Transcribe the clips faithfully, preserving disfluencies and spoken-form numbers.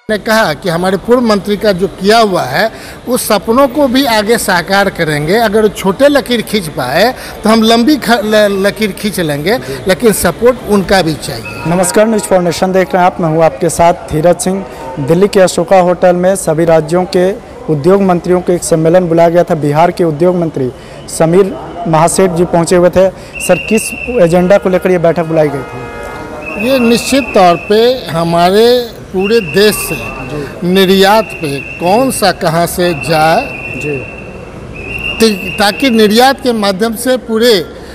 ने कहा कि हमारे पूर्व मंत्री का जो किया हुआ है उस सपनों को भी आगे साकार करेंगे। अगर छोटे लकीर खींच पाए तो हम लंबी लकीर खींच लेंगे, लेकिन सपोर्ट उनका भी चाहिए। नमस्कार, न्यूज़ फाउंडेशन देख रहे हैं आप। मैं हूँ आपके साथ धीरज सिंह। दिल्ली के अशोका होटल में सभी राज्यों के उद्योग मंत्रियों को एक सम्मेलन बुलाया गया था। बिहार के उद्योग मंत्री समीर महासेठ जी पहुँचे हुए थे। सर, किस एजेंडा को लेकर ये बैठक बुलाई गई थी? ये निश्चित तौर पे हमारे पूरे देश से निर्यात पे कौन सा कहाँ से जाए जी, ताकि निर्यात के माध्यम से पूरे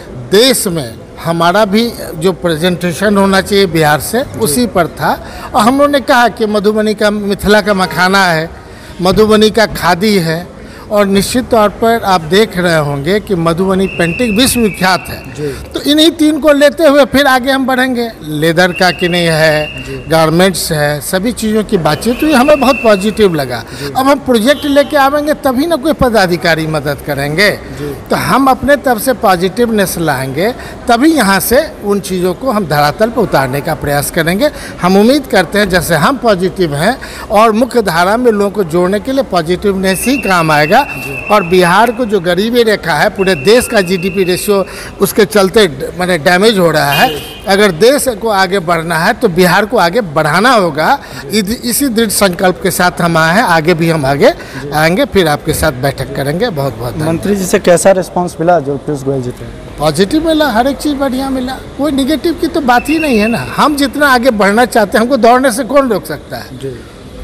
देश में हमारा भी जो प्रेजेंटेशन होना चाहिए बिहार से, उसी पर था। और हम लोगों ने कहा कि मधुबनी का मिथिला का मखाना है, मधुबनी का खादी है, और निश्चित तौर पर आप देख रहे होंगे कि मधुबनी पेंटिंग विश्वविख्यात है। तो इन्हीं तीन को लेते हुए फिर आगे हम बढ़ेंगे। लेदर का कि नहीं है, गारमेंट्स है, सभी चीज़ों की बातचीत हुई, हमें बहुत पॉजिटिव लगा। अब हम प्रोजेक्ट लेके आवेंगे तभी ना कोई पदाधिकारी मदद करेंगे। तो हम अपने तरफ से पॉजिटिवनेस लाएंगे, तभी यहाँ से उन चीज़ों को हम धरातल पर उतारने का प्रयास करेंगे। हम उम्मीद करते हैं जैसे हम पॉजिटिव हैं और मुख्य धारा में लोगों को जोड़ने के लिए पॉजिटिवनेस ही काम आएगा। और बिहार को जो गरीबी रेखा है, पूरे देश का जीडीपी रेशियो उसके चलते माने डैमेज हो रहा है। अगर देश को आगे बढ़ना है तो बिहार को आगे बढ़ाना होगा। इसी दृढ़ संकल्प के साथ हम आए हैं। आगे भी हम आगे आएंगे, फिर आपके साथ बैठक करेंगे। बहुत बहुत मंत्री जी से कैसा रिस्पांस मिला जो पीयूष गोयल जी थे? पॉजिटिव मिला, हर एक चीज़ बढ़िया मिला। कोई निगेटिव की तो बात ही नहीं है ना। हम जितना आगे बढ़ना चाहते हैं, हमको दौड़ने से कौन रोक सकता है जी।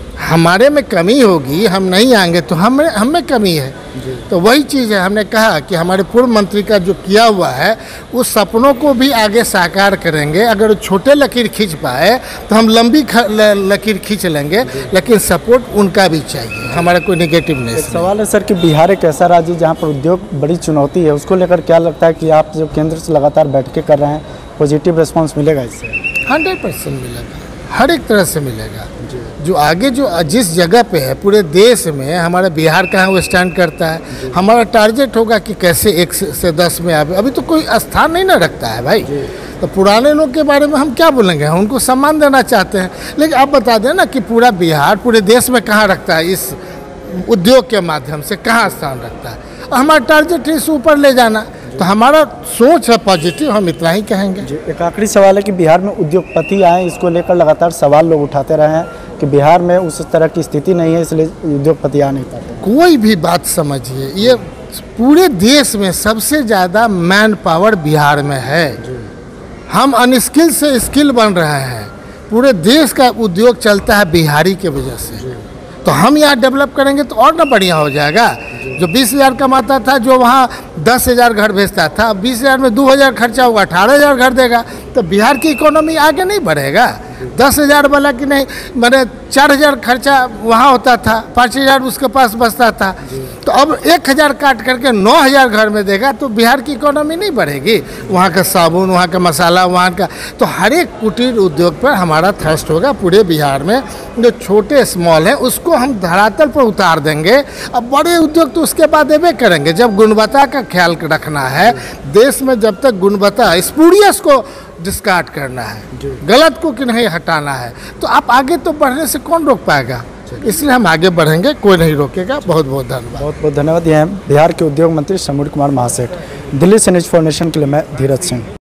हमारे में कमी होगी, हम नहीं आएंगे तो हम हमें कमी है। तो वही चीज़ है, हमने कहा कि हमारे पूर्व मंत्री का जो किया हुआ है उस सपनों को भी आगे साकार करेंगे। अगर छोटे लकीर खींच पाए तो हम लंबी लकीर खींच लेंगे, लेकिन सपोर्ट उनका भी चाहिए। हमारा कोई निगेटिव नहीं। सवाल है सर कि बिहार एक ऐसा राज्य जहाँ पर उद्योग बड़ी चुनौती है, उसको लेकर क्या लगता है कि आप जो केंद्र से लगातार बैठकें कर रहे हैं, पॉजिटिव रिस्पॉन्स मिलेगा इससे? हंड्रेड परसेंट मिलेगा, हर एक तरह से मिलेगा। जो आगे जो जिस जगह पे है पूरे देश में हमारा बिहार का है वो स्टैंड करता है। हमारा टारगेट होगा कि कैसे एक से दस में आवे। अभी तो कोई स्थान नहीं ना रखता है भाई। तो पुराने लोग के बारे में हम क्या बोलेंगे? हम उनको सम्मान देना चाहते हैं, लेकिन आप बता दें ना कि पूरा बिहार पूरे देश में कहाँ रखता है, इस उद्योग के माध्यम से कहाँ स्थान रखता है। हमारा टारगेट है इस ऊपर ले जाना। तो हमारा सोच है पॉजिटिव, हम इतना ही कहेंगे। एक आखिरी सवाल है कि बिहार में उद्योगपति आए, इसको लेकर लगातार सवाल लोग उठाते रहे हैं कि बिहार में उस तरह की स्थिति नहीं है, इसलिए उद्योगपति आ नहीं पाते। कोई भी बात समझिए, ये पूरे देश में सबसे ज़्यादा मैन पावर बिहार में है। हम अनस्किल से स्किल बन रहे हैं। पूरे देश का उद्योग चलता है बिहारी के वजह से। तो हम यहाँ डेवलप करेंगे तो और ना बढ़िया हो जाएगा। जो बीस हज़ार कमाता था, जो वहाँ दस हज़ार घर भेजता था, अब बीस हज़ार में दो हज़ार खर्चा होगा, अठारह हज़ार घर देगा। तो बिहार की इकोनॉमी आगे नहीं बढ़ेगा। दस हज़ार वाला कि नहीं, मैंने चार हज़ार खर्चा वहाँ होता था, पाँच हज़ार उसके पास बचता था। तो अब एक हज़ार काट करके नौ हज़ार घर में देगा तो बिहार की इकोनॉमी नहीं बढ़ेगी। वहाँ का साबुन, वहाँ का मसाला, वहाँ का तो हर एक कुटीर उद्योग पर हमारा थ्रस्ट होगा। पूरे बिहार में जो छोटे स्मॉल हैं उसको हम धरातल पर उतार देंगे। अब बड़े उद्योग तो उसके बाद देवे करेंगे। जब गुणवत्ता का ख्याल रखना है देश में, जब तक गुणवत्ता, स्पूरियस को डिस्कार्ड करना है, गलत को कि नहीं हटाना है, तो आप आगे तो बढ़ने से कौन रोक पाएगा? इसलिए हम आगे बढ़ेंगे, कोई नहीं रोकेगा। बहुत बहुत धन्यवाद। बहुत बहुत धन्यवाद। ये हैं बिहार के उद्योग मंत्री समीर कुमार महासेठ। दिल्ली से न्यूज़ फाउंडेशन के लिए मैं धीरज सिंह।